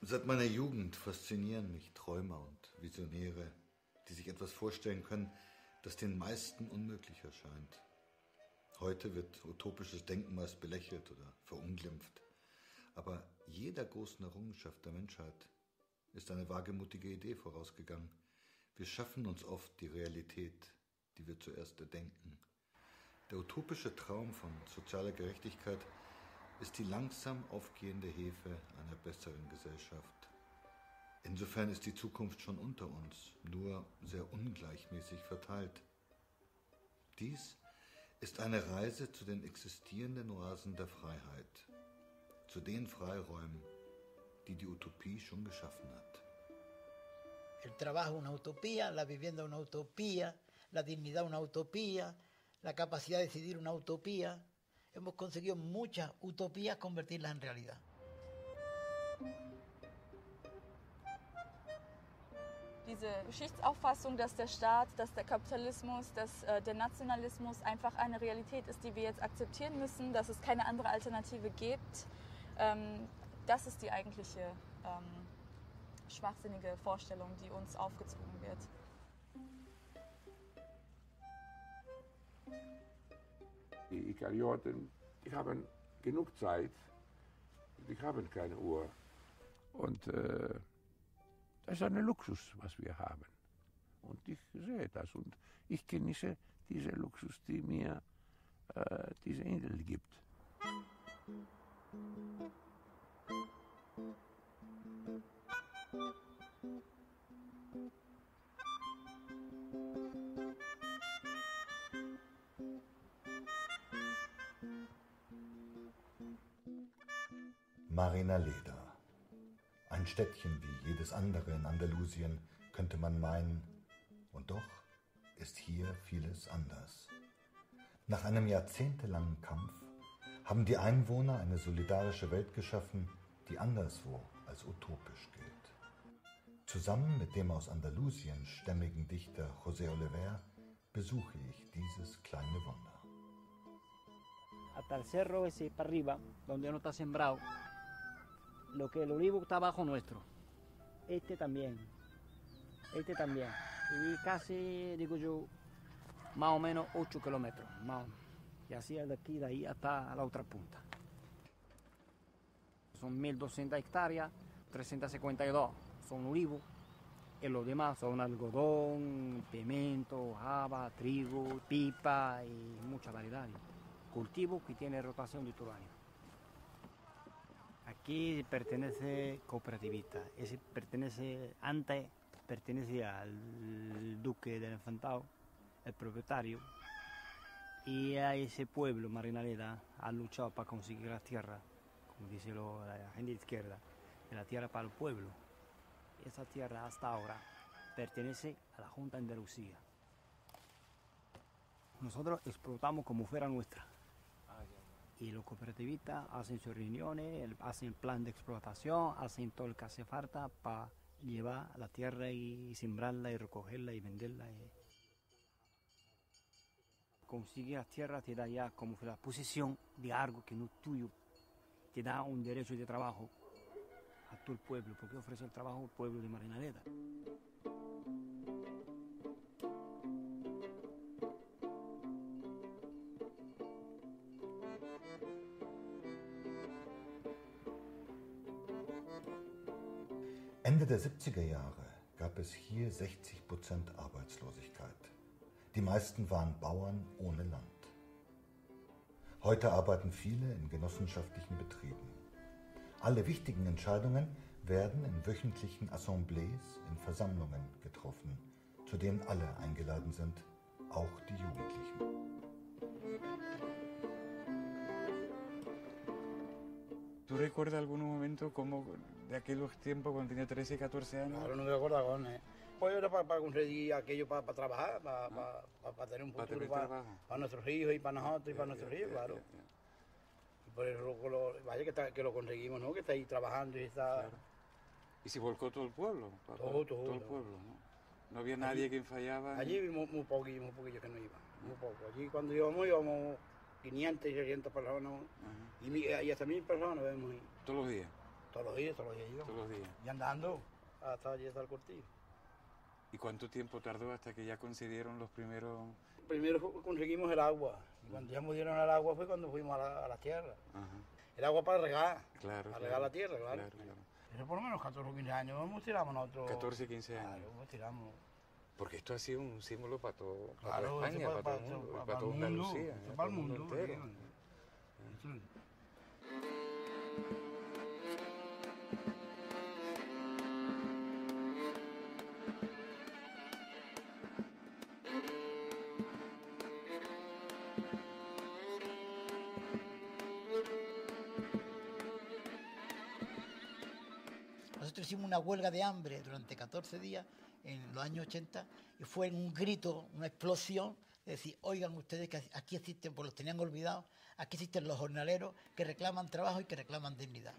Seit meiner Jugend faszinieren mich Träumer und Visionäre, die sich etwas vorstellen können, das den meisten unmöglich erscheint. Heute wird utopisches Denken meist belächelt oder verunglimpft. Aber jeder großen Errungenschaft der Menschheit ist eine wagemutige Idee vorausgegangen. Wir schaffen uns oft die Realität, die wir zuerst erdenken. Der utopische Traum von sozialer Gerechtigkeit ist die langsam aufgehende Hefe einer besseren Gesellschaft. Insofern ist die Zukunft schon unter uns, nur sehr ungleichmäßig verteilt. Dies ist eine Reise zu den existierenden Oasen der Freiheit, zu den Freiräumen, die die Utopie schon geschaffen hat. El trabajo una utopía, la vivienda una utopía, la dignidad una utopía, la capacidad de decidir una utopía. Hemos conseguido muchas utopías convertirlas en realidad. Diese Geschichtsauffassung, dass der Staat, dass der Kapitalismus, dass der Nationalismus einfach eine Realität ist, die wir jetzt akzeptieren müssen, dass es keine andere Alternative gibt, das ist die eigentliche schwachsinnige Vorstellung, die uns aufgezwungen wird. Die Eukaryoten, die haben genug Zeit, die haben keine Uhr. Und das ist ein Luxus, was wir haben. Und ich sehe das und ich genieße diesen Luxus, die mir diese Insel gibt. Marinaleda. Ein Städtchen wie jedes andere in Andalusien, könnte man meinen. Und doch ist hier vieles anders. Nach einem jahrzehntelangen Kampf haben die Einwohner eine solidarische Welt geschaffen, die anderswo als utopisch gilt. Zusammen mit dem aus Andalusien stämmigen Dichter José Oliver besuche ich dieses kleine Wunder. Hasta el cerro ese para arriba, donde no está sembrado, lo que el olivo está abajo nuestro. Este también. Y casi, digo yo, más o menos 8 kilómetros. Y así de aquí, de ahí hasta la otra punta. Son 1.200 hectáreas, 352 son olivos, y los demás son algodón, pimiento, haba, trigo, pipa y mucha variedad. Cultivo que tiene rotación de todo el año. Aquí pertenece cooperativista, antes pertenecía al duque del Infantado, el propietario, y a ese pueblo, Marinaleda, ha luchado para conseguir la tierra, como dice la gente de izquierda, la tierra para el pueblo. Esa tierra hasta ahora pertenece a la Junta de Andalucía. Nosotros explotamos como fuera nuestra. Y los cooperativistas hacen sus reuniones, hacen el plan de explotación, hacen todo lo que hace falta para llevar la tierra y sembrarla y recogerla y venderla. Conseguir la tierra te da ya como la posesión de algo que no es tuyo, te da un derecho de trabajo a todo el pueblo, porque ofrece el trabajo al pueblo de Marinaleda. Ende der 70er Jahre gab es hier 60% Arbeitslosigkeit. Die meisten waren Bauern ohne Land. Heute arbeiten viele in genossenschaftlichen Betrieben. Alle wichtigen Entscheidungen werden in wöchentlichen Assemblees, in Versammlungen getroffen, zu denen alle eingeladen sind, auch die Jugendlichen. ¿Tú recuerdas algún momento como de aquellos tiempos cuando tenía 13 y 14 años? Claro, no me acuerdo con pues era para conseguir aquello para trabajar, para tener un futuro para nuestros hijos y para nosotros y para nuestros hijos, claro. Y por eso vaya que lo conseguimos, ¿no? Que está ahí trabajando y está... Claro. ¿Y se volcó todo el pueblo? Todo el pueblo, ¿no? No había nadie que fallaba. Allí muy poquillo que no iba, muy poco. Allí cuando íbamos 500 y 600 personas, y hasta 1000 personas vemos ahí. ¿Todos los días? Todos los días íbamos. Todos los días. Y andando hasta allí hasta el cortillo. ¿Y cuánto tiempo tardó hasta que ya consiguieron los primeros...? Primero conseguimos el agua. Y cuando ya murieron el agua fue cuando fuimos a la tierra. Ajá. El agua para regar. Claro, Para regar la tierra, claro. Claro. Eso por lo menos 14 o 15 años hemos tirado nosotros. 14, 15 años. Claro, hemos tirado. Porque esto ha sido un símbolo para todo, Claro, toda España, eso para todo el mundo, para toda Andalucía, para el mundo entero. Sí. Nosotros hicimos una huelga de hambre durante 14 días en los años 80 y fue un grito, una explosión, de decir, oigan ustedes que aquí existen, pues los tenían olvidados, aquí existen los jornaleros que reclaman trabajo y que reclaman dignidad.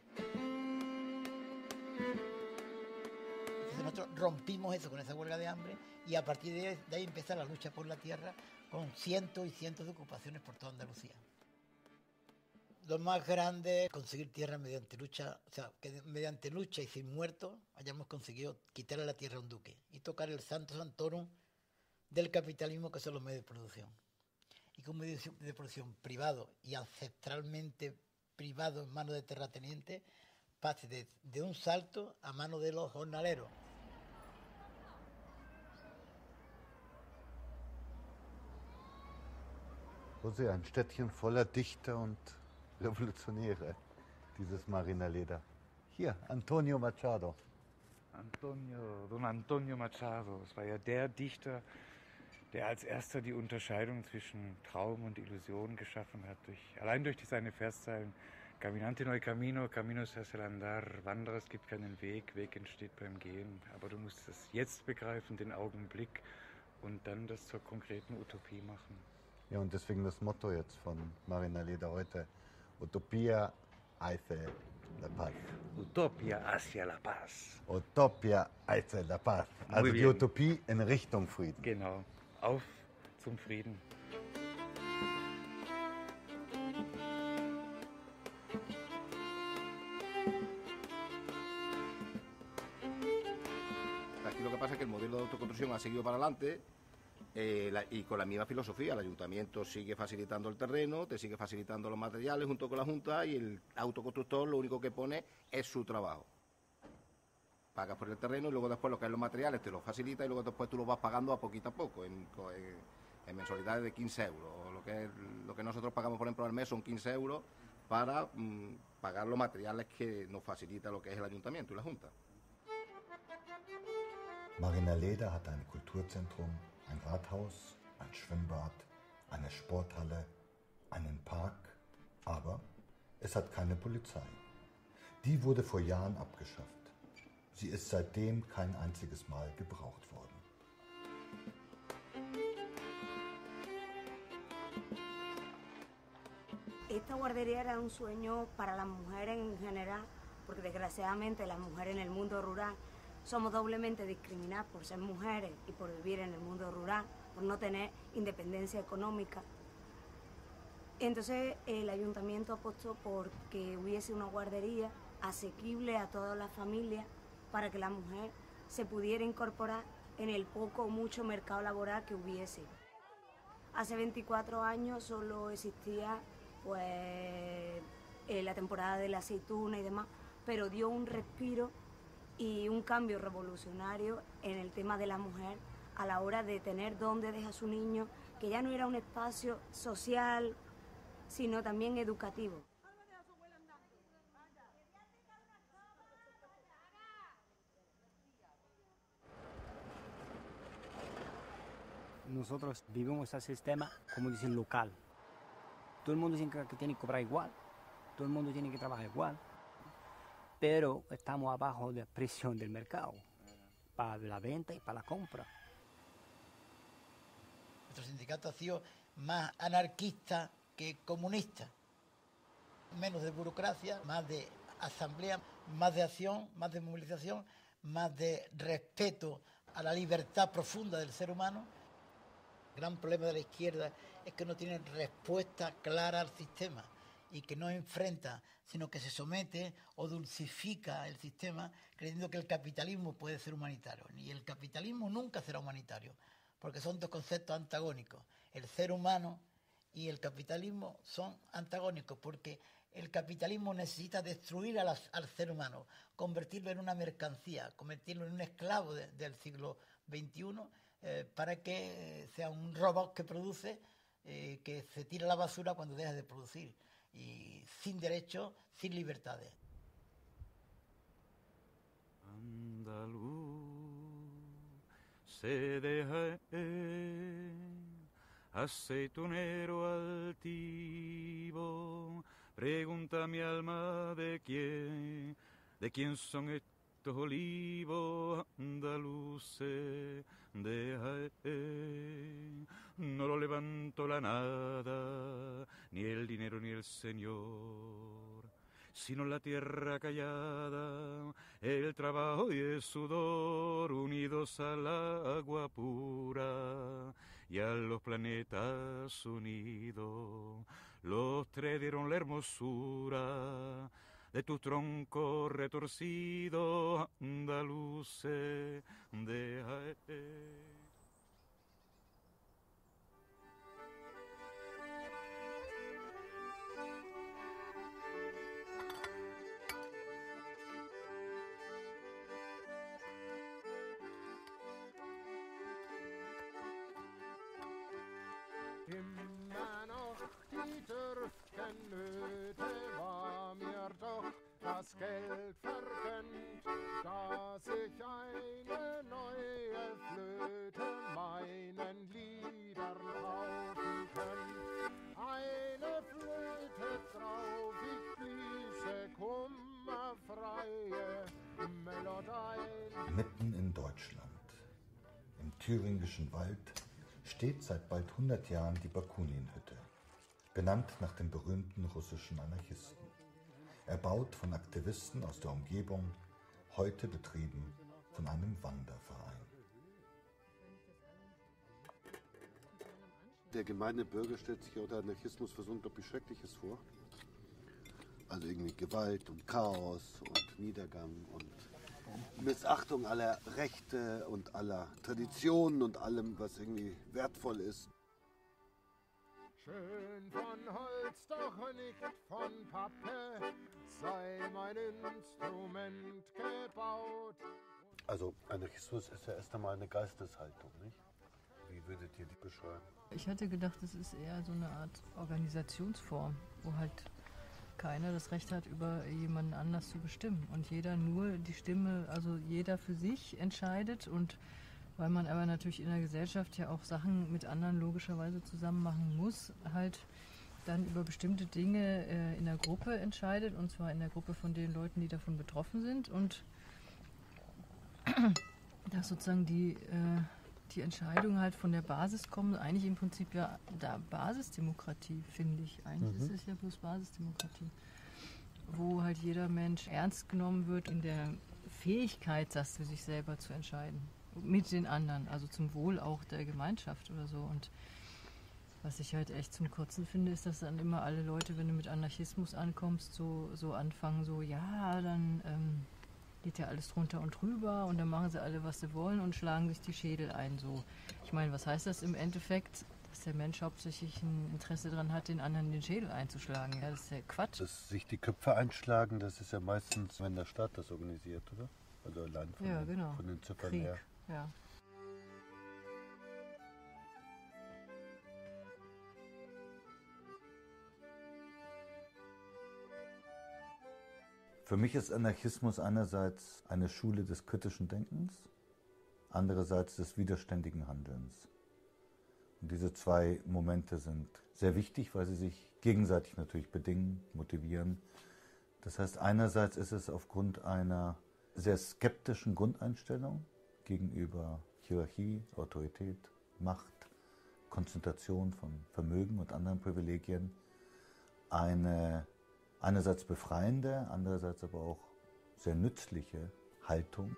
Entonces nosotros rompimos eso con esa huelga de hambre y a partir de ahí empieza la lucha por la tierra con cientos y cientos de ocupaciones por toda Andalucía. Lo más grande es conseguir tierra mediante lucha, o sea, que mediante lucha y sin muertos hayamos conseguido quitarle la tierra a un duque y tocar el santo santorum del capitalismo que son los medios de producción. Y que un medio de producción privado y ancestralmente privado en manos de terratenientes pase de un salto a manos de los jornaleros. José, ein Städtchen voller Dichter und Revolutionäre, dieses Marinaleda. Hier, Antonio Machado. Don Antonio Machado, es war ja der Dichter, der als erster die Unterscheidung zwischen Traum und Illusion geschaffen hat. Allein durch seine Verszeilen Caminante no hay camino, camino se hace al andar, Wanderer, es gibt keinen Weg, Weg entsteht beim Gehen. Aber du musst es jetzt begreifen, den Augenblick, und dann das zur konkreten Utopie machen. Ja, und deswegen das Motto jetzt von Marinaleda heute, Utopia hacia la paz. Utopia hacia la paz. Utopia hacia la paz. Also die bien. Utopie in Richtung Frieden. Genau, auf zum Frieden. Aquí lo que pasa es que el modelo de autoconstrucción ha seguido para adelante y con la misma filosofía. El ayuntamiento sigue facilitando el terreno, te sigue facilitando los materiales junto con la Junta, y el autoconstructor lo único que pone es su trabajo. Pagas por el terreno y luego después lo que es los materiales te lo facilita y luego después tú lo vas pagando a poco en mensualidades de 15 euros. Lo que nosotros pagamos, por ejemplo, al mes son 15 euros para pagar los materiales que nos facilita lo que es el ayuntamiento y la Junta. Marinaleda hat ein Kulturzentrum, ein Rathaus, ein Schwimmbad, eine Sporthalle, einen Park, aber es hat keine Polizei. Die wurde vor Jahren abgeschafft. Sie ist seitdem kein einziges Mal gebraucht worden. Esta guardería era un sueño para las mujeres en general, porque desgraciadamente las mujeres en el mundo rural somos doblemente discriminadas por ser mujeres y por vivir en el mundo rural, por no tener independencia económica. Entonces el ayuntamiento apostó por que hubiese una guardería asequible a todas las familias para que la mujer se pudiera incorporar en el poco o mucho mercado laboral que hubiese. Hace 24 años solo existía pues la temporada de la aceituna y demás, pero dio un respiro y un cambio revolucionario en el tema de la mujer a la hora de tener dónde deja a su niño, que ya no era un espacio social, sino también educativo. Nosotros vivimos el sistema, como dicen, local. Todo el mundo tiene que tiene que cobrar igual, todo el mundo tiene que trabajar igual, pero estamos abajo de la presión del mercado para la venta y para la compra. Nuestro sindicato ha sido más anarquista que comunista. Menos de burocracia, más de asamblea, más de acción, más de movilización, más de respeto a la libertad profunda del ser humano. El gran problema de la izquierda es que no tienen respuesta clara al sistema y que no enfrenta, sino que se somete o dulcifica el sistema, creyendo que el capitalismo puede ser humanitario. Y el capitalismo nunca será humanitario, porque son dos conceptos antagónicos. El ser humano y el capitalismo son antagónicos, porque el capitalismo necesita destruir al ser humano, convertirlo en una mercancía, convertirlo en un esclavo del siglo XXI, para que sea un robot que produce, que se tira a la basura cuando deja de producir, y sin derechos, sin libertades. Andaluz se deja aceitunero altivo, pregunta mi alma de quién son estos olivos andaluces de Jaén. No lo levanto la nada, ni el dinero ni el señor, sino la tierra callada, el trabajo y el sudor unidos al agua pura y a los planetas unidos. Los tres dieron la hermosura de tus troncos retorcidos andaluces de Jaén. Immer noch die dürften Nöte war mir doch das Geld vergönnt, dass ich eine neue Flöte meinen Liedern kaufen könnt. Eine Flöte drauf, ich bliese kummerfreie Melodien. Mitten in Deutschland, im thüringischen Wald, steht seit bald 100 Jahren die Bakunin-Hütte, benannt nach dem berühmten russischen Anarchisten. Erbaut von Aktivisten aus der Umgebung, heute betrieben von einem Wanderverein. Der gemeine Bürger stellt sich unter Anarchismus was unglaublich Schreckliches vor. Also irgendwie Gewalt und Chaos und Niedergang und Missachtung aller Rechte und aller Traditionen und allem, was irgendwie wertvoll ist. Schön von Holz, doch nicht von Pappe, sei mein Instrument gebaut. Also Anarchismus ist ja erst einmal eine Geisteshaltung, nicht? Wie würdet ihr die beschreiben? Ich hatte gedacht, es ist eher so eine Art Organisationsform, wo halt keiner das Recht hat, über jemanden anders zu bestimmen und jeder nur die Stimme, also jeder für sich entscheidet, und weil man aber natürlich in der Gesellschaft ja auch Sachen mit anderen logischerweise zusammen machen muss, halt dann über bestimmte Dinge in der Gruppe entscheidet, und zwar in der Gruppe von den Leuten, die davon betroffen sind, und dass sozusagen die Entscheidungen halt von der Basis kommen, eigentlich im Prinzip ja da Basisdemokratie, finde ich. Eigentlich ist es ja bloß Basisdemokratie, wo halt jeder Mensch ernst genommen wird in der Fähigkeit, das für sich selber zu entscheiden. Mit den anderen, also zum Wohl auch der Gemeinschaft oder so. Und was ich halt echt zum Kotzen finde, ist, dass dann immer alle Leute, wenn du mit Anarchismus ankommst, so anfangen, so, ja, dann geht ja alles drunter und drüber und dann machen sie alle, was sie wollen und schlagen sich die Schädel ein. So. Ich meine, was heißt das im Endeffekt? Dass der Mensch hauptsächlich ein Interesse daran hat, den anderen den Schädel einzuschlagen. Ja, das ist ja Quatsch. Dass sich die Köpfe einschlagen, das ist ja meistens, wenn der Staat das organisiert, oder? Also allein von den Ziffern Krieg, her. Ja. Für mich ist Anarchismus einerseits eine Schule des kritischen Denkens, andererseits des widerständigen Handelns. Und diese zwei Momente sind sehr wichtig, weil sie sich gegenseitig natürlich bedingen, motivieren. Das heißt, einerseits ist es aufgrund einer sehr skeptischen Grundeinstellung gegenüber Hierarchie, Autorität, Macht, Konzentration von Vermögen und anderen Privilegien eine einerseits befreiende, andererseits aber auch sehr nützliche Haltung.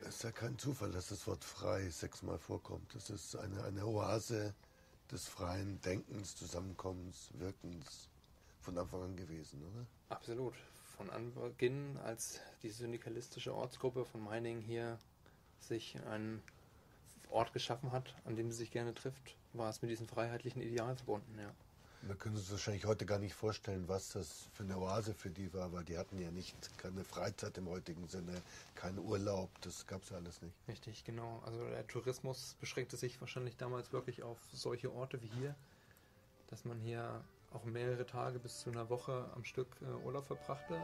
Es ist ja kein Zufall, dass das Wort frei 6-mal vorkommt. Das ist eine Oase des freien Denkens, Zusammenkommens, Wirkens von Anfang an gewesen, oder? Absolut. Von Anbeginn, als die syndikalistische Ortsgruppe von Meiningen hier sich einen Ort geschaffen hat, an dem sie sich gerne trifft, war es mit diesem freiheitlichen Ideal verbunden, ja. Wir können uns wahrscheinlich heute gar nicht vorstellen, was das für eine Oase für die war, weil die hatten ja keine Freizeit im heutigen Sinne, keinen Urlaub, das gab es ja alles nicht. Richtig, genau. Also der Tourismus beschränkte sich wahrscheinlich damals wirklich auf solche Orte wie hier, dass man hier auch mehrere Tage bis zu einer Woche am Stück Urlaub verbrachte.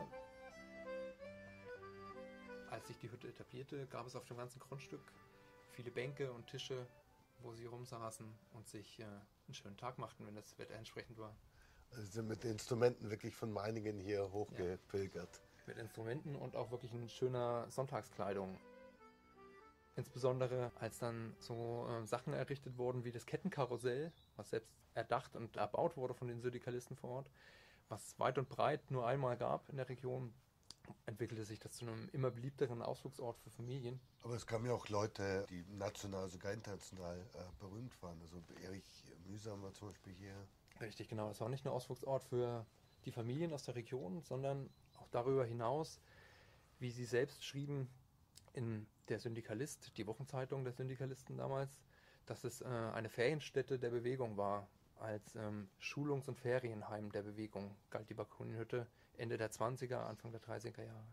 Als sich die Hütte etablierte, gab es auf dem ganzen Grundstück viele Bänke und Tische, wo sie rumsaßen und sich einen schönen Tag machten, wenn das Wetter entsprechend war. Also sind mit Instrumenten wirklich von Meiningen hier hochgepilgert. Ja, mit Instrumenten und auch wirklich in schöner Sonntagskleidung. Insbesondere als dann so Sachen errichtet wurden wie das Kettenkarussell, was selbst erdacht und erbaut wurde von den Syndikalisten vor Ort, was weit und breit nur einmal gab in der Region, entwickelte sich das zu einem immer beliebteren Ausflugsort für Familien. Aber es kamen ja auch Leute, die national, sogar international berühmt waren. Also Erich Mühsam war zum Beispiel hier. Richtig, genau. Es war nicht nur Ausflugsort für die Familien aus der Region, sondern auch darüber hinaus, wie sie selbst schrieben, in der Syndikalist, die Wochenzeitung der Syndikalisten damals, dass es eine Ferienstätte der Bewegung war. Als Schulungs- und Ferienheim der Bewegung galt die Bakuninhütte Ende der 20er, Anfang der 30er Jahre.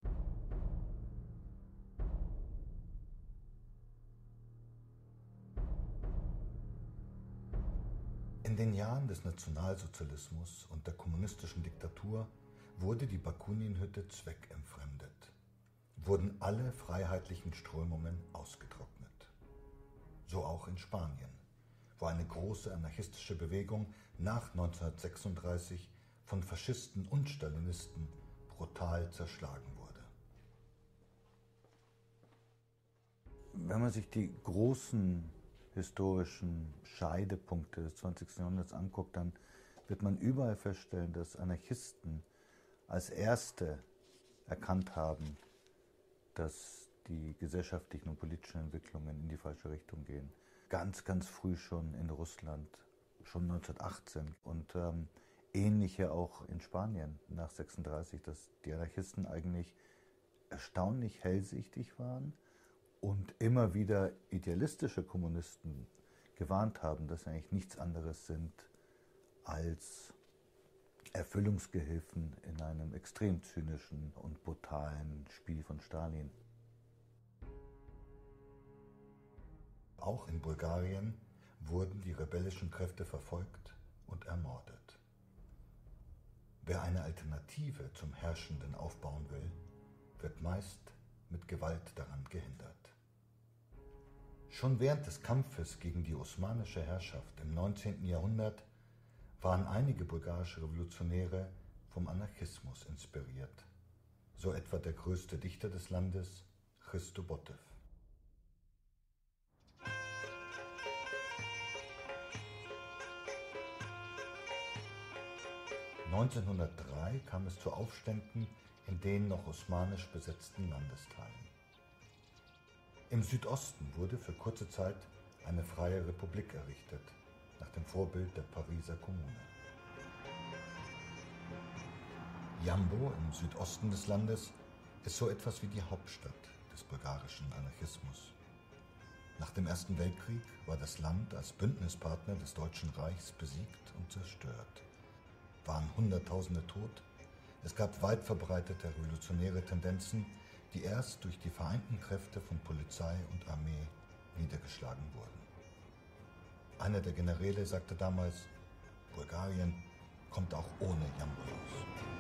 In den Jahren des Nationalsozialismus und der kommunistischen Diktatur wurde die Bakuninhütte zweckentfremdet, wurden alle freiheitlichen Strömungen ausgetrocknet. So auch in Spanien, wo eine große anarchistische Bewegung nach 1936 von Faschisten und Stalinisten brutal zerschlagen wurde. Wenn man sich die großen historischen Scheidepunkte des 20. Jahrhunderts anguckt, dann wird man überall feststellen, dass Anarchisten als Erste erkannt haben, dass die gesellschaftlichen und politischen Entwicklungen in die falsche Richtung gehen. Ganz, ganz früh schon in Russland, schon 1918 und ähnliche auch in Spanien nach 1936, dass die Anarchisten eigentlich erstaunlich hellsichtig waren und immer wieder idealistische Kommunisten gewarnt haben, dass sie eigentlich nichts anderes sind als Erfüllungsgehilfen in einem extrem zynischen und brutalen Spiel von Stalin. Auch in Bulgarien wurden die rebellischen Kräfte verfolgt und ermordet. Wer eine Alternative zum Herrschenden aufbauen will, wird meist mit Gewalt daran gehindert. Schon während des Kampfes gegen die osmanische Herrschaft im 19. Jahrhundert waren einige bulgarische Revolutionäre vom Anarchismus inspiriert, so etwa der größte Dichter des Landes, Hristo Botev. (1903) kam es zu Aufständen in den noch osmanisch besetzten Landesteilen. Im Südosten wurde für kurze Zeit eine freie Republik errichtet, nach dem Vorbild der Pariser Kommune. Jambo im Südosten des Landes ist so etwas wie die Hauptstadt des bulgarischen Anarchismus. Nach dem Ersten Weltkrieg war das Land als Bündnispartner des Deutschen Reichs besiegt und zerstört. Waren Hunderttausende tot, es gab weit verbreitete revolutionäre Tendenzen, die erst durch die vereinten Kräfte von Polizei und Armee niedergeschlagen wurden. Einer der Generäle sagte damals, Bulgarien kommt auch ohne Jambo aus.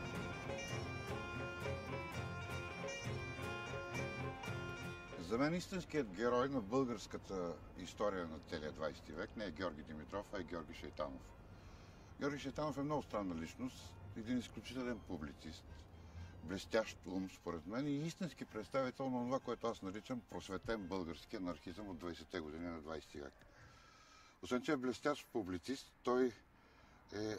За мен истинският герой на българската история на целия 20 век не е Георги Димитров, а е Георги Шайтанов. Георги Шайтанов е много странна личност, един изключителен публицист, блестящ ум според мен и истински представител на това, което аз наричам просветен български анархизъм от 20-те години на 20 век. Освен че е блестящ публицист, той е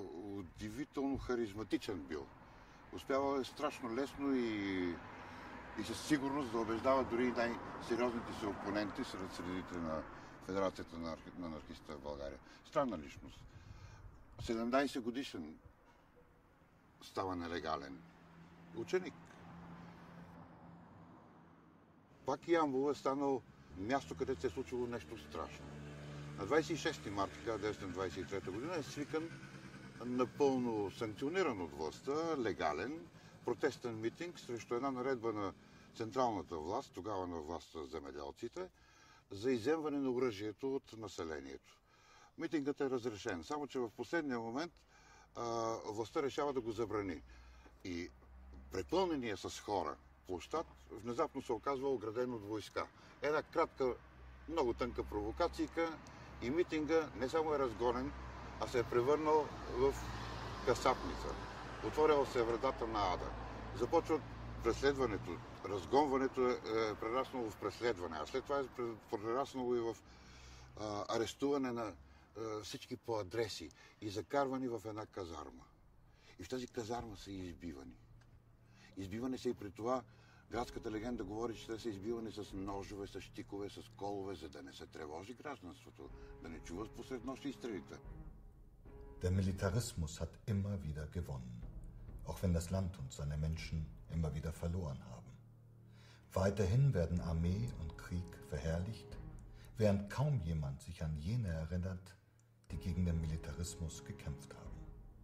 удивително харизматичен бил. Успявал е страшно лесно и и със сигурност да убеждава дори и най-сериозните си опоненти сред средите на Федерацията на анархистите в България. Странна личност. 17 годишен става нелегален. Ученик. Пак Ямбол е станал място, където се е случило нещо страшно. На 26 марта 1923 година е свикан напълно санкциониран от властта, легален, протестен митинг срещу една наредба на централната власт, тогава на власт за земеделците, за изземване на оръжието от населението. Митингът е разрешен, само че в последния момент властта решава да го забрани. И препълнения с хора площад внезапно се оказва ограден от войска. Една кратка, много тънка провокацийка и митинга не само е разгонен, а се е превърнал в касапница. Отворила се вратата на ада. Започва преследването. Разгонването е прераснало в преследване, а след това е прераснало и в арестуване на всички по адреси и закарвани в една казарма. И в тази казарма са избивани. Избивани са и при това, градската легенда говори, че те са избивани с ножове, с щикове, с колове, за да не се тревожи гражданството, да не чува посред нощи изстрелите. Der Militarismus hat immer wieder gewonnen, auch wenn das Land und seine Menschen immer wieder verloren haben. Weiterhin werden Armee und Krieg verherrlicht, während kaum jemand sich an jene erinnert, die gegen den Militarismus gekämpft haben.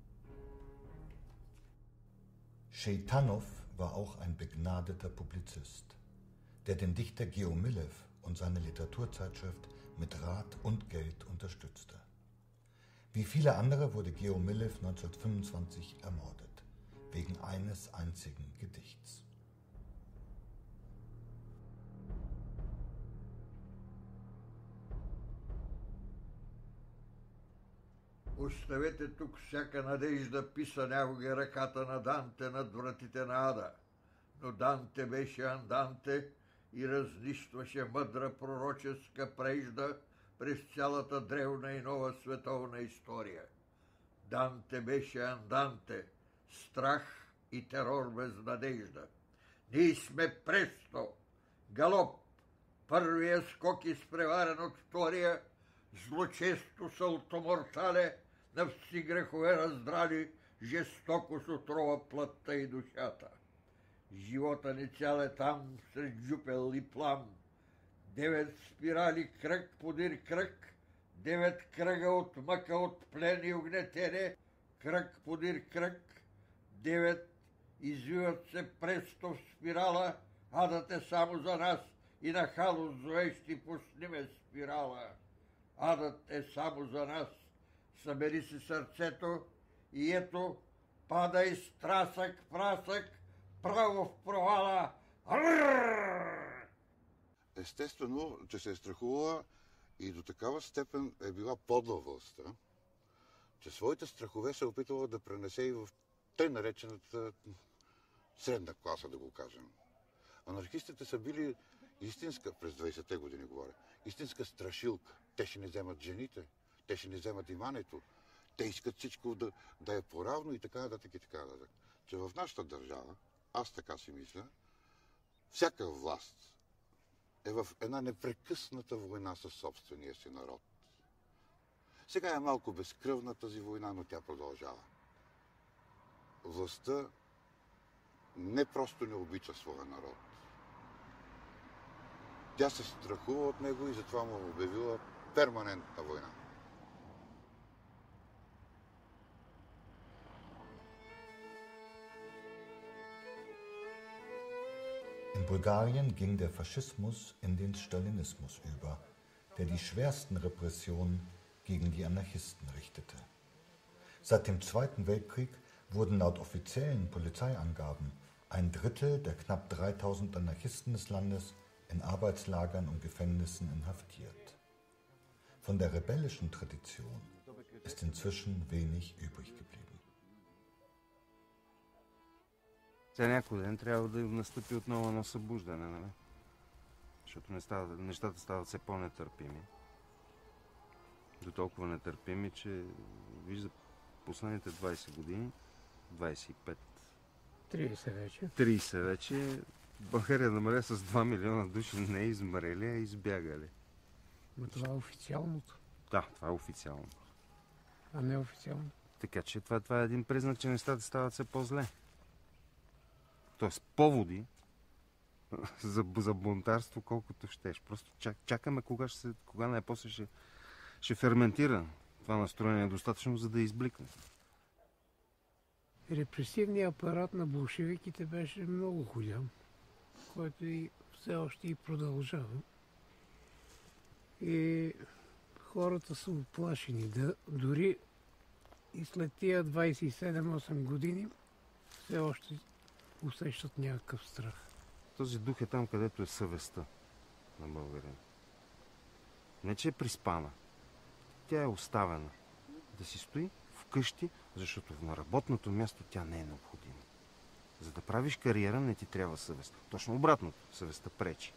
Schetanov war auch ein begnadeter Publizist, der den Dichter Geomillew und seine Literaturzeitschrift mit Rat und Geld unterstützte. Wie viele andere wurde Geomillew 1925 ermordet, wegen eines einzigen Gedichts. Оставете тук всяка надежда, писа някога ръката на Данте над вратите на ада. Но Данте беше анданте и разнищваше мъдра пророческа прежда през цялата древна и нова световна история. Данте беше анданте, страх и терор без надежда. Ние сме престо, галоп, първия скок изпреварен от втория, злочесто салтомортале, на всички грехове раздрали, жестоко с отрова плътта и душата. Живота ни цял е там, сред жупел и плам. 9 спирали кръг подир кръг, 9 кръга от мъка, от плен и огнетене, кръг подир кръг, 9 извиват се престо в спирала, адът е само за нас и на хало зловещи пусниме спирала. Адът е само за нас. Събери си сърцето и ето, падай с трасък, прасък, право в провала. Естествено, че се е страхувала и до такава степен е била подла властта, че своите страхове се е опитвала да пренесе и в тъй наречената средна класа, да го кажем. Анархистите са били истинска, през 20-те години говоря, истинска страшилка. Те ще не вземат жените, те ще не вземат имането, те искат всичко да е по-равно и така нататък и така нататък. Че в нашата държава, аз така си мисля, всяка власт е в една непрекъсната война със собствения си народ. Сега е малко безкръвна тази война, но тя продължава. Властта не просто не обича своя народ. Тя се страхува от него и затова му обявила перманентна война. In Bulgarien ging der Faschismus in den Stalinismus über, der die schwersten Repressionen gegen die Anarchisten richtete. Seit dem Zweiten Weltkrieg wurden laut offiziellen Polizeiangaben 1/3 der knapp 3000 Anarchisten des Landes in Arbeitslagern und Gefängnissen inhaftiert. Von der rebellischen Tradition ist inzwischen wenig übrig geblieben. За някой ден трябва да настъпи отново на събуждане, нали? Защото нещата стават все по-нетърпими. До толкова нетърпими, че вижда последните 20 години, 25, 30 вече. 30 вече, България намаля с 2 милиона души, не е измрели, а избягали. Но това е официалното. Да, това е официално. А не официално. Така че това е един признак, че нещата стават все по-зле. Тоест поводи за бунтарство колкото щеш. Просто чакаме кога най-после ще ферментира това настроение достатъчно, за да избликне. Репресивният апарат на болшевиките беше много голям, който и все още и продължава. И хората са оплашени. Дори и след тия 27-8 години все още усещат някакъв страх. Този дух е там, където е съвестта на българина. Не, че е приспана. Тя е оставена да си стои вкъщи, защото на работното място тя не е необходима. За да правиш кариера не ти трябва съвест. Точно обратното. Съвестта пречи.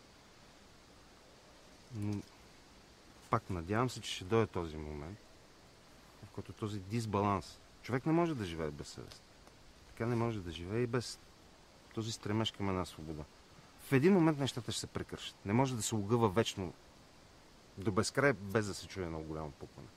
Но пак надявам се, че ще дойде този момент, в който този дисбаланс. Човек не може да живее без съвест. Така не може да живее и без този стремеж към една свобода. В един момент нещата ще се прекършат. Не може да се огъва вечно до безкрай, без да се чуе много голямо пукане.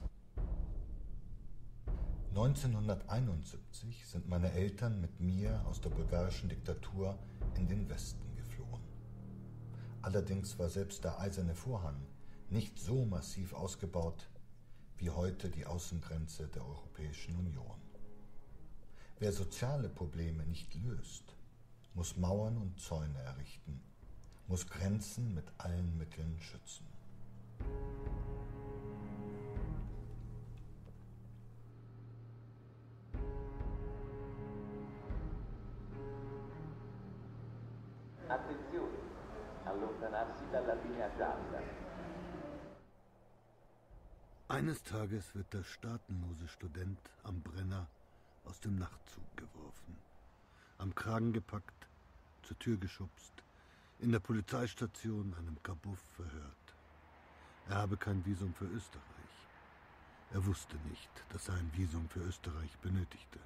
1971 sind meine Eltern mit mir aus der bulgarischen Diktatur in den Westen geflohen. Allerdings war selbst der eiserne Vorhang nicht so massiv ausgebaut wie heute die Außengrenze der Europäischen Union. Wer soziale Probleme nicht löst, muss Mauern und Zäune errichten, muss Grenzen mit allen Mitteln schützen. Attenzione, allontanarsi dalla linea gialla. Eines Tages wird der staatenlose Student am Brenner aus dem Nachtzug geworfen, am Kragen gepackt, zur Tür geschubst, in der Polizeistation, einem Kabuff verhört. Er habe kein Visum für Österreich. Er wusste nicht, dass er ein Visum für Österreich benötigte.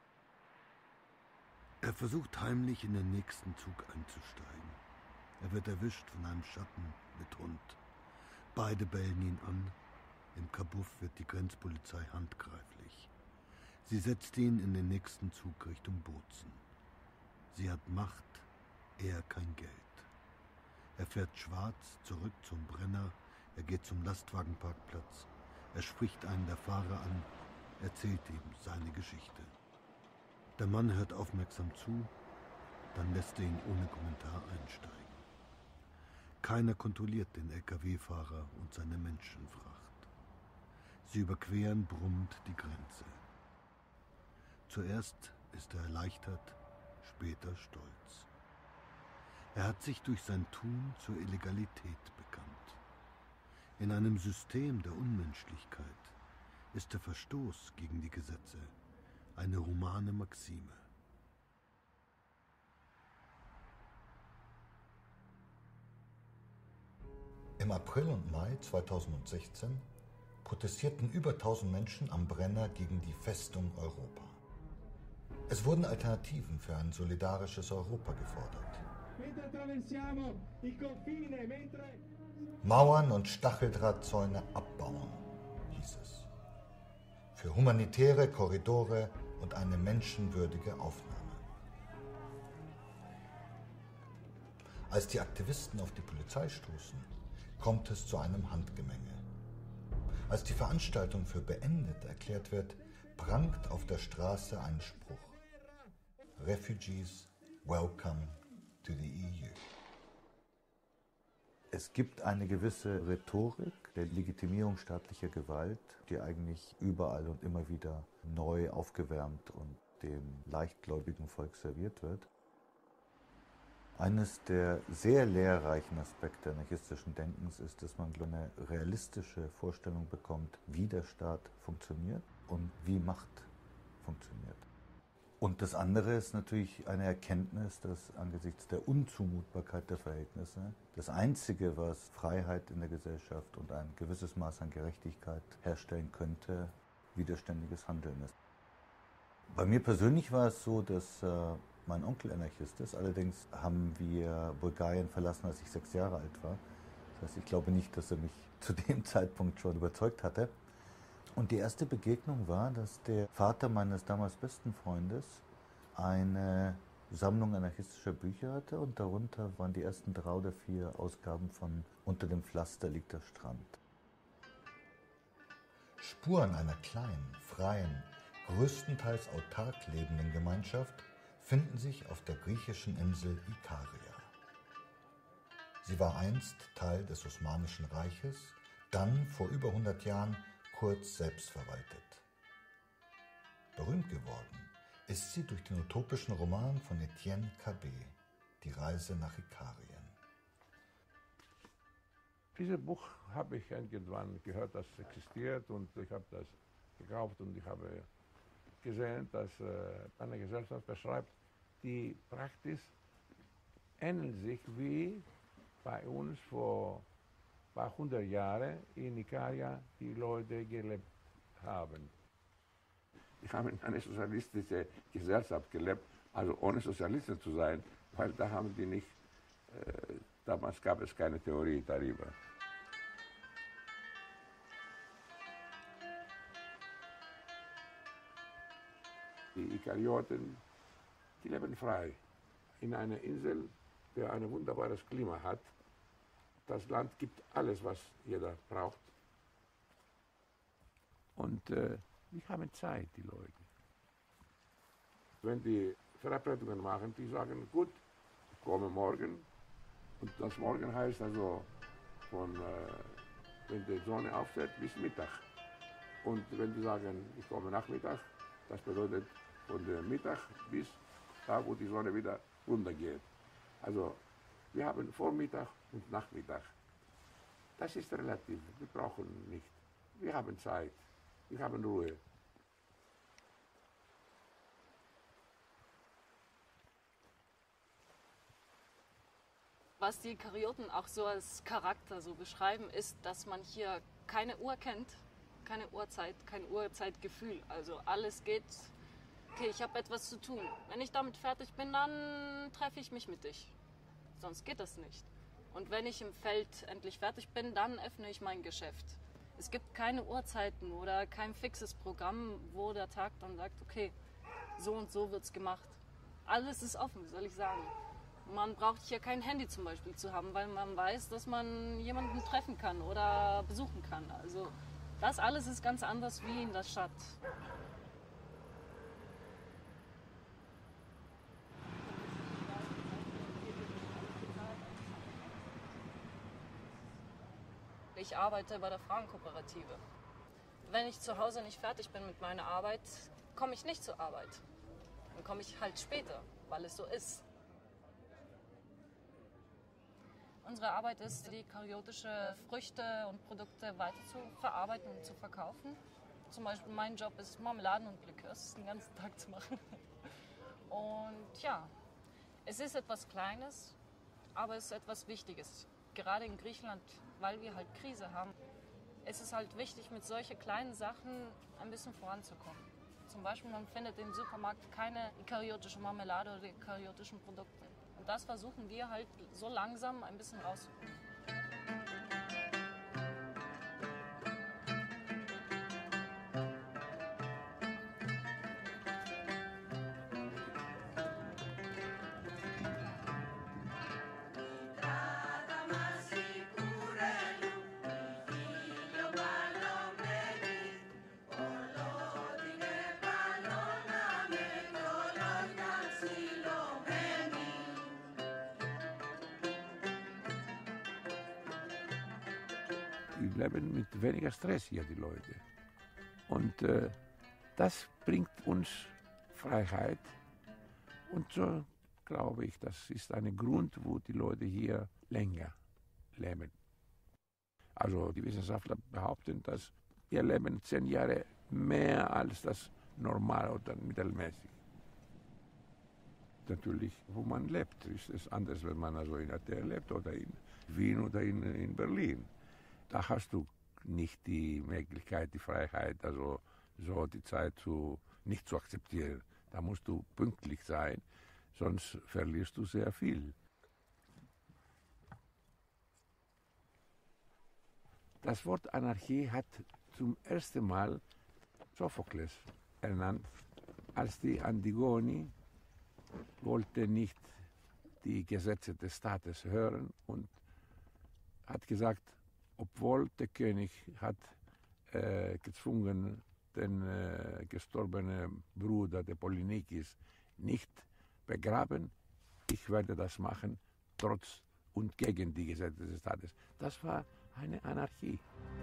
Er versucht heimlich in den nächsten Zug einzusteigen. Er wird erwischt von einem Schatten mit Hund. Beide bellen ihn an. Im Kabuff wird die Grenzpolizei handgreiflich. Sie setzt ihn in den nächsten Zug Richtung Bozen. Sie hat Macht, er kein Geld. Er fährt schwarz zurück zum Brenner, er geht zum Lastwagenparkplatz. Er spricht einen der Fahrer an, erzählt ihm seine Geschichte. Der Mann hört aufmerksam zu, dann lässt er ihn ohne Kommentar einsteigen. Keiner kontrolliert den LKW-Fahrer und seine Menschenfracht. Sie überqueren brummend die Grenze. Zuerst ist er erleichtert, später stolz. Er hat sich durch sein Tun zur Illegalität bekannt. In einem System der Unmenschlichkeit ist der Verstoß gegen die Gesetze eine humane Maxime. Im April und Mai 2016 protestierten über 1000 Menschen am Brenner gegen die Festung Europa. Es wurden Alternativen für ein solidarisches Europa gefordert. Mauern und Stacheldrahtzäune abbauen, hieß es. Für humanitäre Korridore und eine menschenwürdige Aufnahme. Als die Aktivisten auf die Polizei stoßen, kommt es zu einem Handgemenge. Als die Veranstaltung für beendet erklärt wird, prangt auf der Straße ein Spruch: Refugees, welcome to the EU. Es gibt eine gewisse Rhetorik der Legitimierung staatlicher Gewalt, die eigentlich überall und immer wieder neu aufgewärmt und dem leichtgläubigen Volk serviert wird. Eines der sehr lehrreichen Aspekte anarchistischen Denkens ist, dass man eine realistische Vorstellung bekommt, wie der Staat funktioniert und wie Macht funktioniert. Und das andere ist natürlich eine Erkenntnis, dass angesichts der Unzumutbarkeit der Verhältnisse das Einzige, was Freiheit in der Gesellschaft und ein gewisses Maß an Gerechtigkeit herstellen könnte, widerständiges Handeln ist. Bei mir persönlich war es so, dass mein Onkel Anarchist ist. Allerdings haben wir Bulgarien verlassen, als ich 6 Jahre alt war. Das heißt, ich glaube nicht, dass er mich zu dem Zeitpunkt schon überzeugt hatte. Und die erste Begegnung war, dass der Vater meines damals besten Freundes eine Sammlung anarchistischer Bücher hatte und darunter waren die ersten 3 oder 4 Ausgaben von Unter dem Pflaster liegt der Strand. Spuren einer kleinen, freien, größtenteils autark lebenden Gemeinschaft finden sich auf der griechischen Insel Ikaria. Sie war einst Teil des Osmanischen Reiches, dann vor über 100 Jahren kurz selbstverwaltet. Berühmt geworden ist sie durch den utopischen Roman von Etienne Cabet, Die Reise nach Ikarien. Dieses Buch habe ich irgendwann gehört, dass es existiert, und ich habe das gekauft und ich habe gesehen, dass eine Gesellschaft beschreibt, die praktisch ähnelt sich wie bei uns vor ein paar 100 Jahren in Ikaria die Leute gelebt haben. Ich habe in einer sozialistischen Gesellschaft gelebt, also ohne Sozialisten zu sein, weil da haben die nicht, damals gab es keine Theorie darüber. Die Ikarioten, die leben frei in einer Insel, die ein wunderbares Klima hat. Das Land gibt alles, was jeder braucht. Und die haben Zeit, die Leute. Wenn die Verabredungen machen, die sagen, gut, ich komme morgen. Und das Morgen heißt also von, wenn die Sonne aufsteht, bis Mittag. Und wenn die sagen, ich komme Nachmittag, das bedeutet von der Mittag bis da, wo die Sonne wieder runtergeht. Also wir haben Vormittag und Nachmittag. Das ist relativ, wir brauchen nicht. Wir haben Zeit, wir haben Ruhe. Was die Ikarioten auch so als Charakter so beschreiben, ist, dass man hier keine Uhr kennt, keine Uhrzeit, kein Uhrzeitgefühl. Also alles geht, okay, ich habe etwas zu tun. Wenn ich damit fertig bin, dann treffe ich mich mit dich. Sonst geht das nicht. Und wenn ich im Feld endlich fertig bin, dann öffne ich mein Geschäft. Es gibt keine Uhrzeiten oder kein fixes Programm, wo der Tag dann sagt, okay, so und so wird's gemacht. Alles ist offen, wie soll ich sagen. Man braucht hier kein Handy zum Beispiel zu haben, weil man weiß, dass man jemanden treffen kann oder besuchen kann. Also das alles ist ganz anders wie in der Stadt. Ich arbeite bei der Frauenkooperative. Wenn ich zu Hause nicht fertig bin mit meiner Arbeit, komme ich nicht zur Arbeit. Dann komme ich halt später, weil es so ist. Unsere Arbeit ist, die kariotische Früchte und Produkte weiter zu verarbeiten und zu verkaufen. Zum Beispiel mein Job ist, Marmeladen und Likörs den ganzen Tag zu machen. Und ja, es ist etwas Kleines, aber es ist etwas Wichtiges. Gerade in Griechenland, weil wir halt Krise haben, ist es halt wichtig, mit solchen kleinen Sachen ein bisschen voranzukommen. Zum Beispiel, man findet im Supermarkt keine ikariotische Marmelade oder ikariotischen Produkte. Und das versuchen wir halt so langsam ein bisschen rauszufinden. Die leben mit weniger Stress hier, die Leute. Und das bringt uns Freiheit. Und so glaube ich, das ist ein Grund, wo die Leute hier länger leben. Also die Wissenschaftler behaupten, dass wir leben 10 Jahre mehr als das normal oder mittelmäßig. Natürlich, wo man lebt, ist es anders, wenn man also in Athen lebt oder in Wien oder in Berlin. Da hast du nicht die Möglichkeit, die Freiheit, also so die Zeit nicht zu akzeptieren. Da musst du pünktlich sein. sonst verlierst du sehr viel. Das Wort Anarchie hat zum ersten Mal Sophokles ernannt, als die Antigone wollte nicht die Gesetze des Staates hören und hat gesagt, obwohl der König hat gezwungen, den gestorbenen Bruder, der Polynikis, nicht begraben, ich werde das machen, trotz und gegen die Gesetze des Staates. Das war eine Anarchie.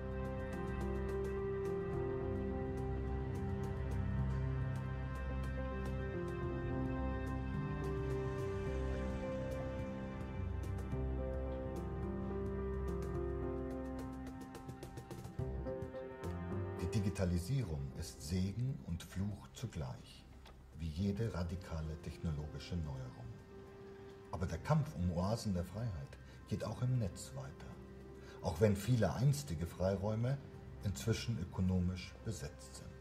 Die Digitalisierung ist Segen und Fluch zugleich, wie jede radikale technologische Neuerung. Aber der Kampf um Oasen der Freiheit geht auch im Netz weiter, auch wenn viele einstige Freiräume inzwischen ökonomisch besetzt sind.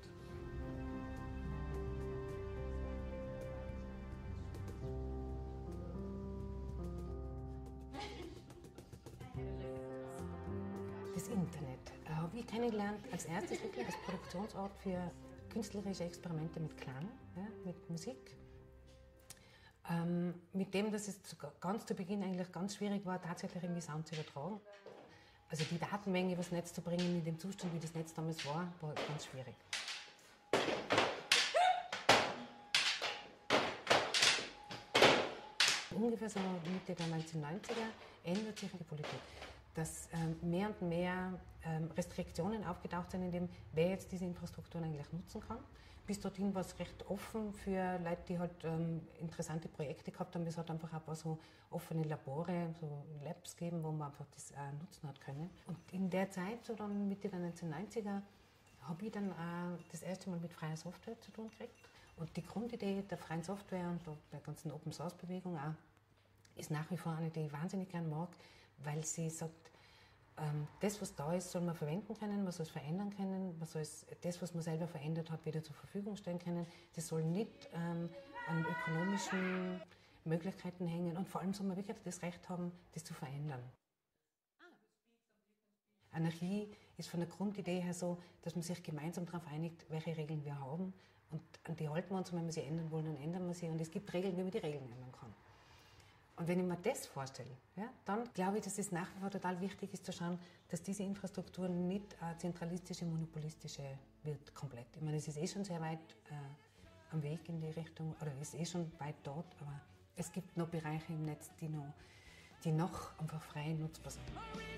Das Internet habe ich kennengelernt als erstes wirklich als Produktionsort für künstlerische Experimente mit Klang, ja, mit Musik. Mit dem, dass es ganz zu Beginn eigentlich ganz schwierig war, tatsächlich irgendwie Sound zu übertragen. Also die Datenmenge übers Netz zu bringen in dem Zustand, wie das Netz damals war ganz schwierig. Ungefähr so Mitte der 1990er ändert sich die Politik, dass mehr und mehr Restriktionen aufgetaucht sind, in dem wer jetzt diese Infrastrukturen eigentlich nutzen kann. Bis dorthin war es recht offen für Leute, die halt interessante Projekte gehabt haben. Es hat einfach ein paar so offene Labore, so Labs gegeben, wo man einfach das nutzen hat können. Und in der Zeit, so dann Mitte der 1990er, habe ich dann das erste Mal mit freier Software zu tun gekriegt. Und die Grundidee der freien Software und der ganzen Open-Source-Bewegung auch ist nach wie vor eine, die ich wahnsinnig gern mag, weil sie sagt, das, was da ist, soll man verwenden können, man soll es verändern können, man soll das, was man selber verändert hat, wieder zur Verfügung stellen können. Das soll nicht an ökonomischen Möglichkeiten hängen und vor allem soll man wirklich das Recht haben, das zu verändern. Anarchie ist von der Grundidee her so, dass man sich gemeinsam darauf einigt, welche Regeln wir haben und an die halten wir uns und wenn wir sie ändern wollen, dann ändern wir sie und es gibt Regeln, wie man die Regeln ändern kann. Und wenn ich mir das vorstelle, ja, dann glaube ich, dass es nach wie vor total wichtig ist zu schauen, dass diese Infrastruktur nicht zentralistische, monopolistische wird komplett. Ich meine, es ist schon sehr weit am Weg in die Richtung, oder es ist schon weit dort, aber es gibt noch Bereiche im Netz, die noch einfach frei nutzbar sind.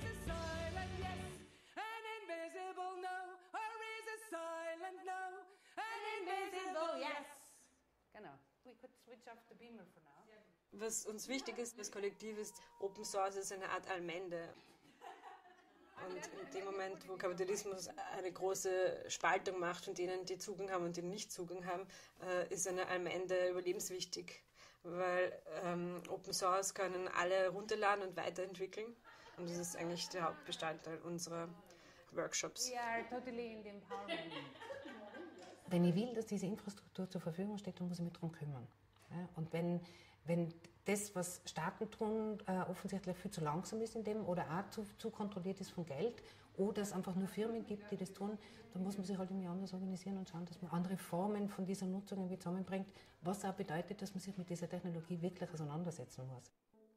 Genau. We could switch off the beamer for now. Was uns wichtig ist, das Kollektiv ist, Open Source ist eine Art Allmende. Und in dem Moment, wo Kapitalismus eine große Spaltung macht von denen, die Zugang haben und die nicht Zugang haben, ist eine Allmende überlebenswichtig. Weil Open Source können alle runterladen und weiterentwickeln. Und das ist eigentlich der Hauptbestandteil unserer Workshops. We are totally in the empowerment. Wenn ich will, dass diese Infrastruktur zur Verfügung steht, dann muss ich mich darum kümmern. Ja, und wenn das, was Staaten tun, offensichtlich viel zu langsam ist in dem oder auch zu kontrolliert ist von Geld oder es einfach nur Firmen gibt, die das tun, dann muss man sich halt irgendwie anders organisieren und schauen, dass man andere Formen von dieser Nutzung irgendwie zusammenbringt, was auch bedeutet, dass man sich mit dieser Technologie wirklich auseinandersetzen muss.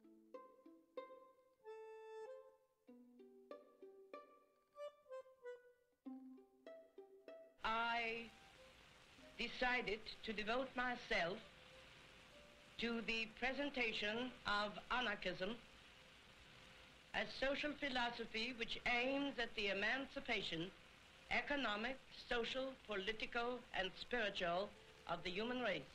I decided to devote myself to the presentation of anarchism as social philosophy which aims at the emancipation, economic, social, political, and spiritual of the human race.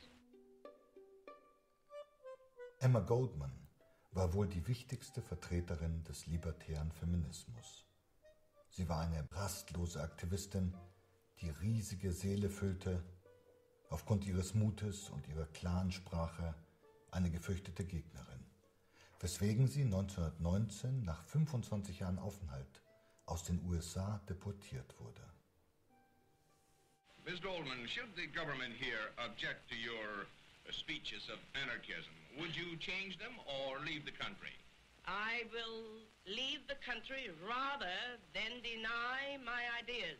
Emma Goldman war wohl die wichtigste Vertreterin des libertären Feminismus. Sie war eine rastlose Aktivistin, die riesige Seele füllte, aufgrund ihres Mutes und ihrer klaren Sprache eine gefürchtete Gegnerin, weswegen sie 1919 nach 25 Jahren Aufenthalt aus den USA deportiert wurde. Ms. Goldman, should the government here object to your speeches of anarchism, would you change them or leave the country? I will leave the country rather than deny my ideas.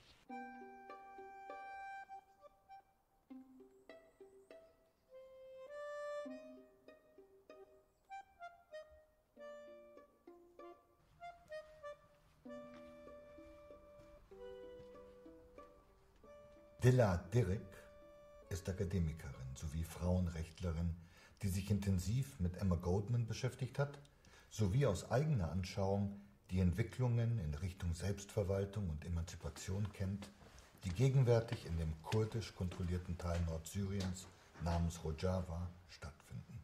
Dilla Direk ist Akademikerin sowie Frauenrechtlerin, die sich intensiv mit Emma Goldman beschäftigt hat, sowie aus eigener Anschauung die Entwicklungen in Richtung Selbstverwaltung und Emanzipation kennt, die gegenwärtig in dem kurdisch kontrollierten Teil Nordsyriens namens Rojava stattfinden.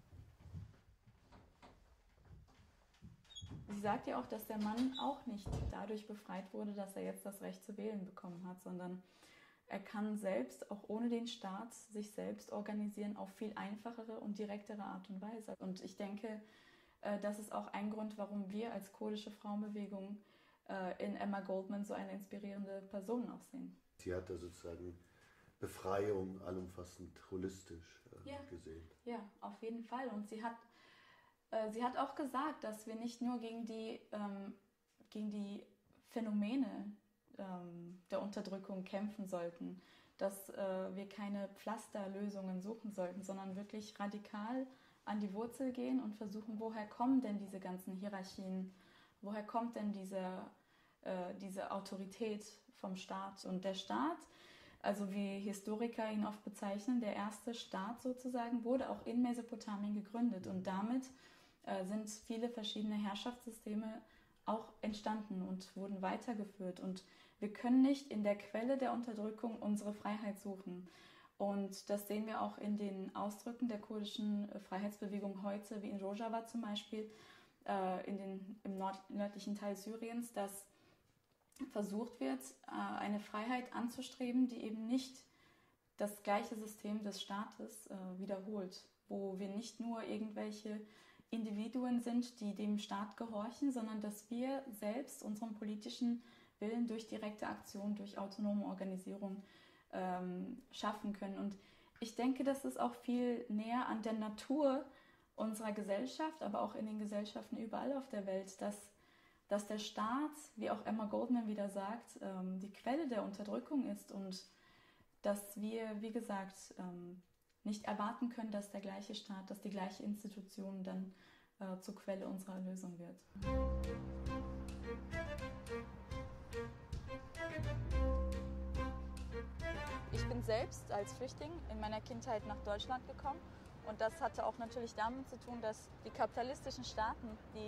Sie sagt ja auch, dass der Mann auch nicht dadurch befreit wurde, dass er jetzt das Recht zu wählen bekommen hat, sondern er kann selbst, auch ohne den Staat, sich selbst organisieren auf viel einfachere und direktere Art und Weise. Und ich denke, das ist auch ein Grund, warum wir als kurdische Frauenbewegung in Emma Goldman so eine inspirierende Person auch sehen. Sie hat da sozusagen Befreiung allumfassend holistisch gesehen. Ja, auf jeden Fall. Und sie hat auch gesagt, dass wir nicht nur gegen die Phänomene der Unterdrückung kämpfen sollten, dass wir keine Pflasterlösungen suchen sollten, sondern wirklich radikal an die Wurzel gehen und versuchen, woher kommen denn diese ganzen Hierarchien, woher kommt denn diese Autorität vom Staat. Und der Staat, also wie Historiker ihn oft bezeichnen, der erste Staat sozusagen, wurde auch in Mesopotamien gegründet und damit sind viele verschiedene Herrschaftssysteme auch entstanden und wurden weitergeführt. Und wir können nicht in der Quelle der Unterdrückung unsere Freiheit suchen. Und das sehen wir auch in den Ausdrücken der kurdischen Freiheitsbewegung heute, wie in Rojava zum Beispiel, im nördlichen Teil Syriens, dass versucht wird, eine Freiheit anzustreben, die eben nicht das gleiche System des Staates wiederholt, wo wir nicht nur irgendwelche Individuen sind, die dem Staat gehorchen, sondern dass wir selbst unseren politischen Willen durch direkte Aktion, durch autonome Organisierung schaffen können. Und ich denke, das ist auch viel näher an der Natur unserer Gesellschaft, aber auch in den Gesellschaften überall auf der Welt, dass der Staat, wie auch Emma Goldman wieder sagt, die Quelle der Unterdrückung ist und dass wir, wie gesagt, nicht erwarten können, dass der gleiche Staat, dass die gleiche Institution dann zur Quelle unserer Lösung wird. Ich bin selbst als Flüchtling in meiner Kindheit nach Deutschland gekommen und das hatte auch natürlich damit zu tun, dass die kapitalistischen Staaten,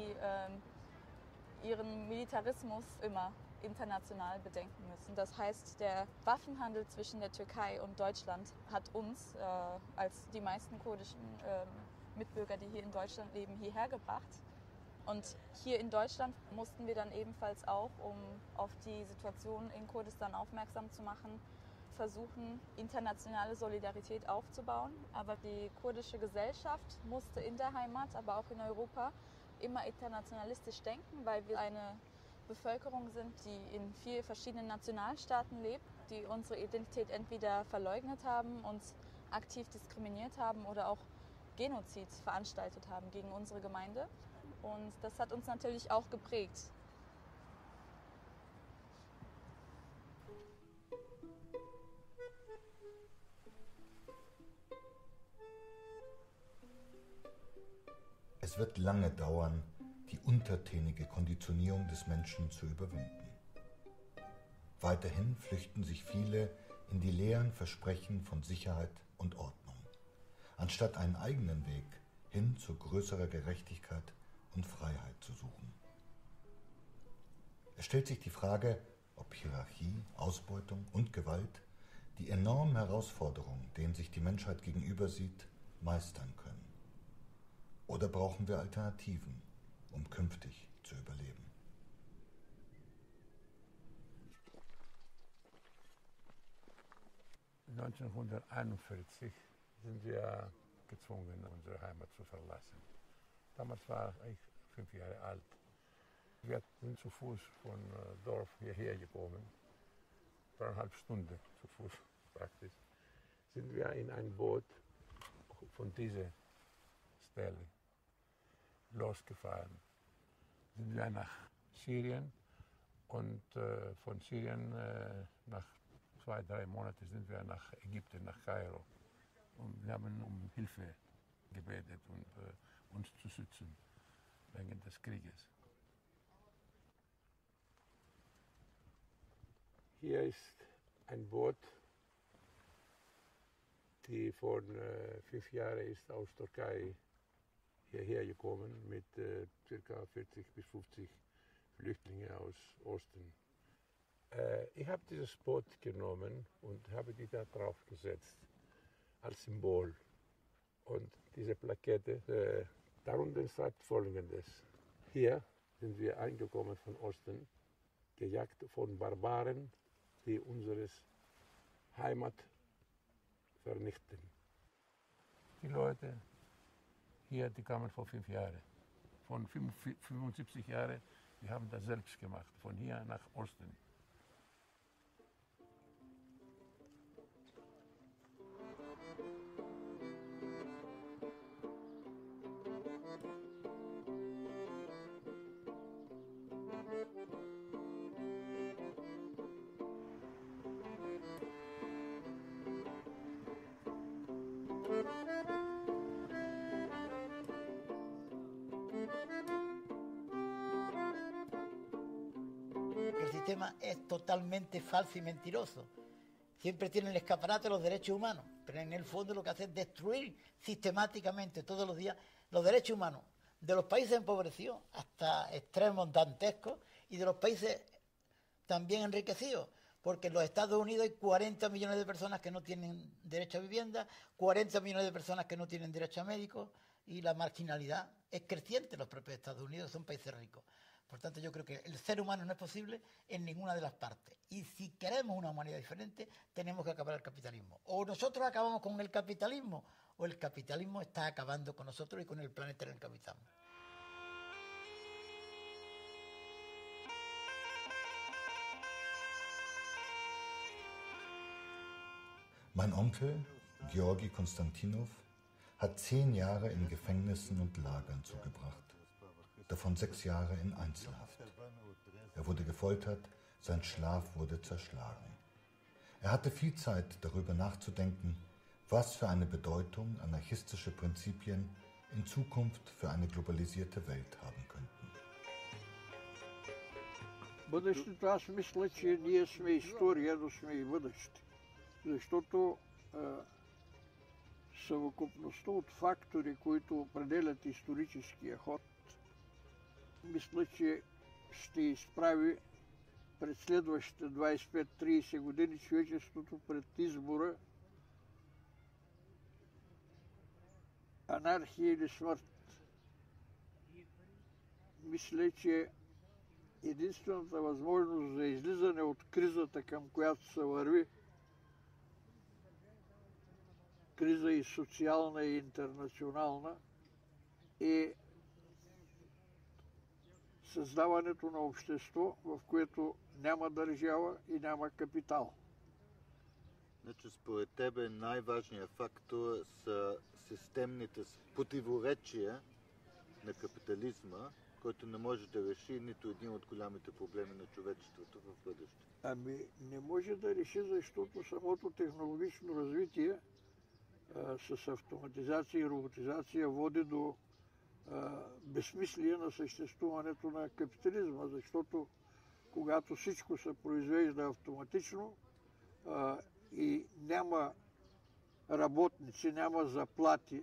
die ihren Militarismus immer international bedenken müssen. Das heißt, der Waffenhandel zwischen der Türkei und Deutschland hat uns als die meisten kurdischen Mitbürger, die hier in Deutschland leben, hierher gebracht. Und hier in Deutschland mussten wir dann ebenfalls auch, um auf die Situation in Kurdistan aufmerksam zu machen, versuchen, internationale Solidarität aufzubauen. Aber die kurdische Gesellschaft musste in der Heimat, aber auch in Europa immer internationalistisch denken, weil wir eine Bevölkerung sind, die in 4 verschiedenen Nationalstaaten lebt, die unsere Identität entweder verleugnet haben, uns aktiv diskriminiert haben oder auch Genozid veranstaltet haben gegen unsere Gemeinde. Und das hat uns natürlich auch geprägt. Es wird lange dauern, die untertänige Konditionierung des Menschen zu überwinden. Weiterhin flüchten sich viele in die leeren Versprechen von Sicherheit und Ordnung, anstatt einen eigenen Weg hin zu größerer Gerechtigkeit und Freiheit zu suchen. Es stellt sich die Frage, ob Hierarchie, Ausbeutung und Gewalt die enormen Herausforderungen, denen sich die Menschheit gegenüber sieht, meistern können. Oder brauchen wir Alternativen, um künftig zu überleben? (1941) sind wir gezwungen, unsere Heimat zu verlassen. Damals war ich 5 Jahre alt. Wir sind zu Fuß von Dorf hierher gekommen. 3,5 Stunden zu Fuß praktisch. Sind wir in ein Boot von dieser Stelle losgefahren. Sind wir nach Syrien und von Syrien nach 2-3 Monaten sind wir nach Ägypten, nach Kairo. Und wir haben um Hilfe gebetet und uns zu schützen wegen des Krieges. Hier ist ein Boot, die vor 5 Jahren ist aus Türkei hierher gekommen mit ca. 40 bis 50 Flüchtlingen aus Osten. Ich habe dieses Boot genommen und habe die da drauf gesetzt als Symbol. Und diese Plakette, darunter sagt Folgendes. Hier sind wir eingekommen von Osten, gejagt von Barbaren, die unsere Heimat vernichten. Die Leute hier, die kamen vor 5 Jahren. Von 75 Jahren, die haben das selbst gemacht, von hier nach Osten. El sistema es totalmente falso y mentiroso. Siempre tiene el escaparate de los derechos humanos, pero en el fondo lo que hace es destruir sistemáticamente todos los días los derechos humanos de los países empobrecidos hasta extremos dantescos y de los países también enriquecidos, porque en los Estados Unidos hay 40 millones de personas que no tienen derecho a vivienda, 40 millones de personas que no tienen derecho a médicos, y la marginalidad es creciente en los propios Estados Unidos, son países ricos. Por tanto, yo creo que el ser humano no es posible en ninguna de las partes. Y si queremos una humanidad diferente, tenemos que acabar el capitalismo. O nosotros acabamos con el capitalismo, o el capitalismo está acabando con nosotros y con el planeta en el que habitamos. Mein Onkel, Georgi Konstantinov, hat 10 Jahre in Gefängnissen und Lagern zugebracht, davon 6 Jahre in Einzelhaft. Er wurde gefoltert, sein Schlaf wurde zerschlagen. Er hatte viel Zeit, darüber nachzudenken, was für eine Bedeutung anarchistische Prinzipien in Zukunft für eine globalisierte Welt haben könnten. Бъдещето, аз мисля, че ние сме история, но сме и бъдеще. Защото съвкупността от фактори, които определят историческия ход, мисля, че ще изправи пред следващите 25-30 години човечеството пред избора анархия или смърт. Мисля, че единствената възможност за излизане от кризата, към която се върви, криза и социална и интернационална, е създаването на общество, в което няма държава и няма капитал. Значи, според тебе най-важният фактор са системните противоречия на капитализма, който не може да реши нито един от голямите проблеми на човечеството в бъдеще. Ами не може да реши, защото самото технологично развитие с автоматизация и роботизация води до безсмислие на съществуването на капитализма, защото когато всичко се произвежда автоматично и няма работници, няма заплати,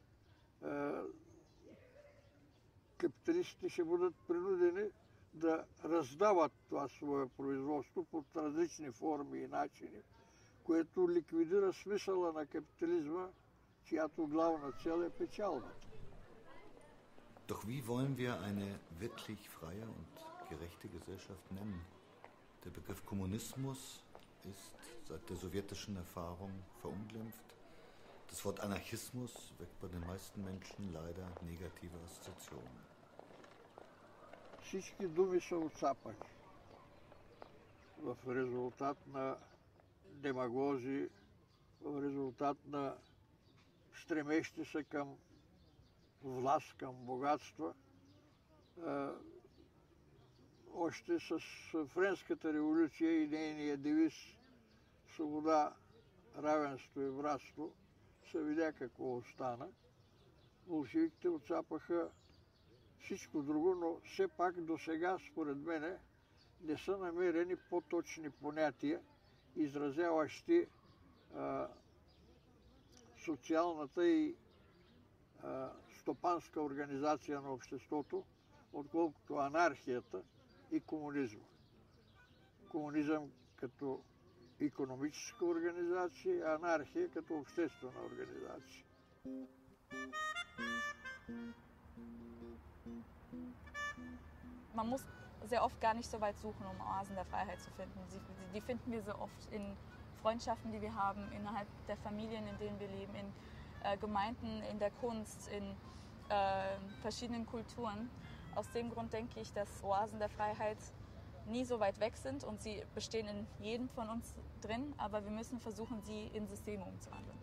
капиталистите ще бъдат принудени да раздават това свое производство под различни форми и начини, което ликвидира смисъла на капитализма, чиято главна цел е печалбата. Doch wie wollen wir eine wirklich freie und gerechte Gesellschaft nennen? Der Begriff Kommunismus ist seit der sowjetischen Erfahrung verunglimpft. Das Wort Anarchismus weckt bei den meisten Menschen leider negative Assoziationen. Всички думи са отцапани в резултат на демагози, в резултат на стремещи се към власт, към богатства. Още с Френската революция и нейния девиз свобода, равенство и братство се видя какво остана. Болшевиките отцапаха всичко друго, но все пак до сега, според мене, не са намерени по-точни понятия, изразяващи социалната и стопанска организация на обществото, отколкото анархията и комунизма. Комунизъм като икономическа организация, анархия като обществена организация. Man muss sehr oft gar nicht so weit suchen, um Oasen der Freiheit zu finden. Die finden wir so oft in Freundschaften, die wir haben, innerhalb der Familien, in denen wir leben, in Gemeinden, in der Kunst, in verschiedenen Kulturen. Aus dem Grund denke ich, dass Oasen der Freiheit nie so weit weg sind und sie bestehen in jedem von uns drin, aber wir müssen versuchen, sie in Systeme umzuwandeln.